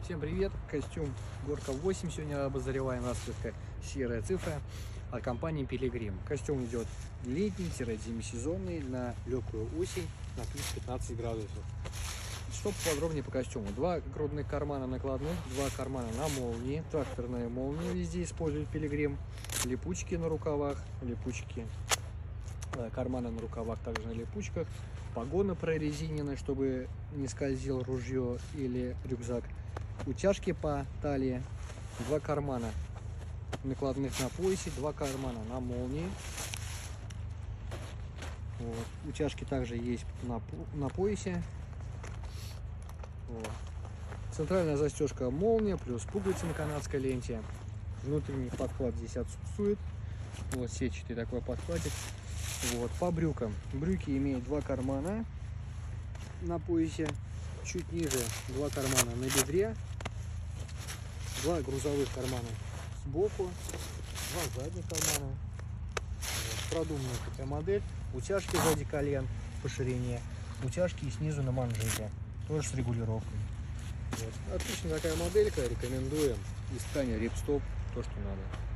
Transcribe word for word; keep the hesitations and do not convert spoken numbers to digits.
Всем привет! Костюм Горка восемь сегодня обозреваем. Расцветка серая цифра от компании Пилигрим. Костюм идет летний-демисезонный на легкую осень на плюс пятнадцать градусов. Что подробнее по костюму? Два грудных кармана накладных, два кармана на молнии, тракторные молнии везде используют Пилигрим, липучки на рукавах, липучки, карманы на рукавах также на липучках, погоны прорезиненные, чтобы не скользил ружье или рюкзак, утяжки по талии, два кармана накладных на поясе, два кармана на молнии. Вот. Утяжки также есть на, на поясе. Вот. Центральная застежка молния плюс пуговицы на канадской ленте. Внутренний подклад здесь отсутствует. Вот сетчатый такой подкладик. Вот. По брюкам. Брюки имеют два кармана на поясе. Чуть ниже два кармана на бедре. Два грузовых кармана сбоку. Два задних кармана. Вот. Продуманная такая модель. Утяжки сзади колен по ширине. Утяжки и снизу на манжете. Тоже с регулировкой. Вот. Отличная такая моделька. Рекомендуем. Из ткани рипстоп. То, что надо.